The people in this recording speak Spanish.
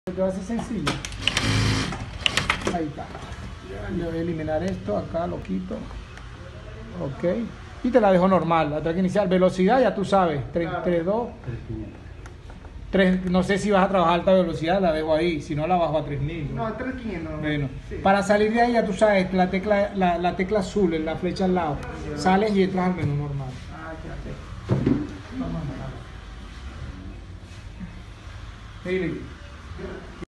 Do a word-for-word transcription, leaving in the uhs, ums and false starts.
Te va a ser sencillo. Ahí está. Yo voy a eliminar esto, acá lo quito. Ok. Y te la dejo normal, la tengo que iniciar. Velocidad ya tú sabes, tres, tres, dos. tres, no sé si vas a trabajar alta velocidad, la dejo ahí, si no la bajo a tres mil. No, tres mil quinientos. Bueno, sí. Para salir de ahí ya tú sabes, la tecla, la, la tecla azul, en la flecha al lado. Sales y entras al menú normal. Ah, ya sé. Vamos a matar. Mire.